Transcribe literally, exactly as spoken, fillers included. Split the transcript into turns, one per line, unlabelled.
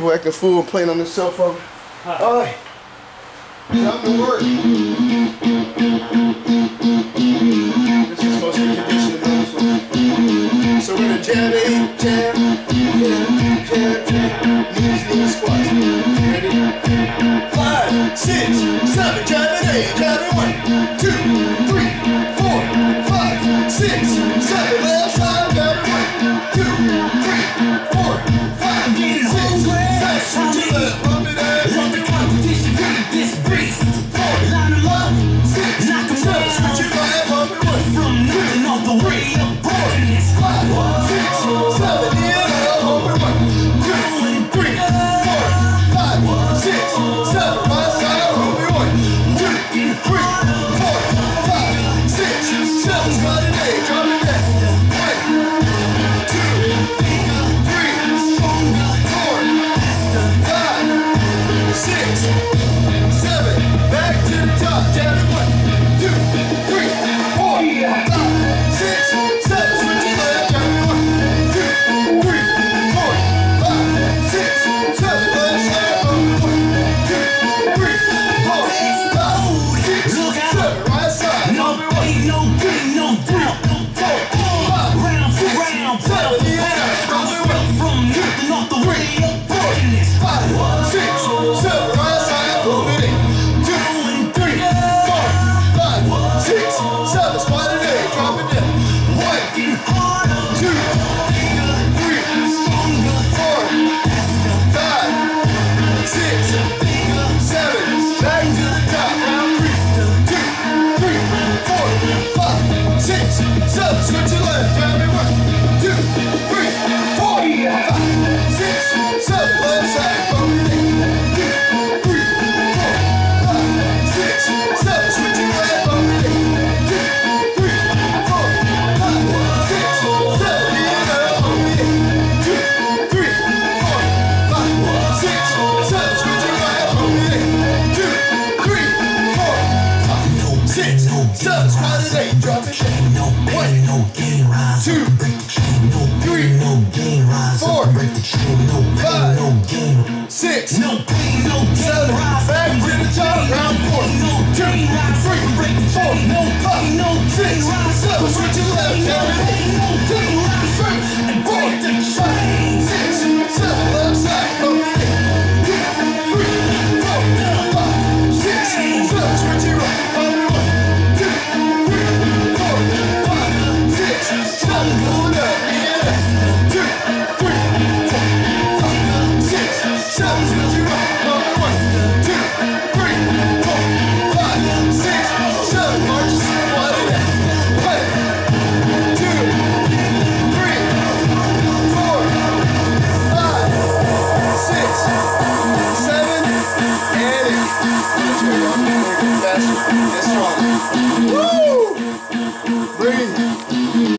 People acting fool and playing on their cell phone. Alright. Time to work. This is supposed to be conditioning on this one. So we're gonna jab eight, jab, jab, jab, jab, knees, knees, squats. Ready? Five, six, seven, jab it eight, jab it one, two, three, four, five, six, seven, left side, jab it one, two, three, four, five, six, seven, switch it left, bump it out, let the competition beat this breeze. Four, line them up, six, knock them down, switch it left, bump it one, from nothing all the way up, boarding five, six, seven, in, up, open one, two, three, four, five, six, seven, right side, open one, two, three, four, five, six, seven, squat it eight, drop it back, one, two, three, four, five, six, seven, back to the top, jab it one, two, three, four, five, six, seven, switch it left, jab it one, two, three, four, five, six, seven, left side, open one, two, three, four, five, six, seven, right side, open one,
no pain, no doubt,
four, five,
round for
six,
round,
seven, yeah, open one,
from nothing off the way up, boarding this
five, six, seven, right side, open it, two, three, four, five, six, seven, squat it eight, drop it down, one, two, three, four, five, six, seven, back to the top, round three, two, three, four, five, six, seven, switch it left, grab it one, two, three, four, five, six, seven, left side, bump it eight, two, three, four, five, six, seven, switch it left, bump it eight, two, three, four, five, six, seven, in, up, bump it eight, two, three, four, five, six, seven, switch it left, bump it eight, two, three, four, five, six, seven, squat it eight, drop it down,
no pain,
one,
no gain, rise,
two,
break the chain, no
three,
pain, no gain, rise,
four,
break the chain, no pain,
five,
no gain,
six,
no pain, no gain,
seven,
rise,
back to the top, round four, two, three, four, five, six, seven, switch it left, jab it eight, two, three, four, five, six, seven, left side, bump it eight, two, three, four, five, six, seven, switch it right, bump it one, two, three, four, five, six, seven, pull it up, in, two, three, four, five, six, seven, switch it right, bump it one, two, three, four, five, six, seven, march it, squat it out, one, two, three, four, five, six, seven, and eight. Let's go, y'all. We're gonna get faster and stronger. Woo! Breathe.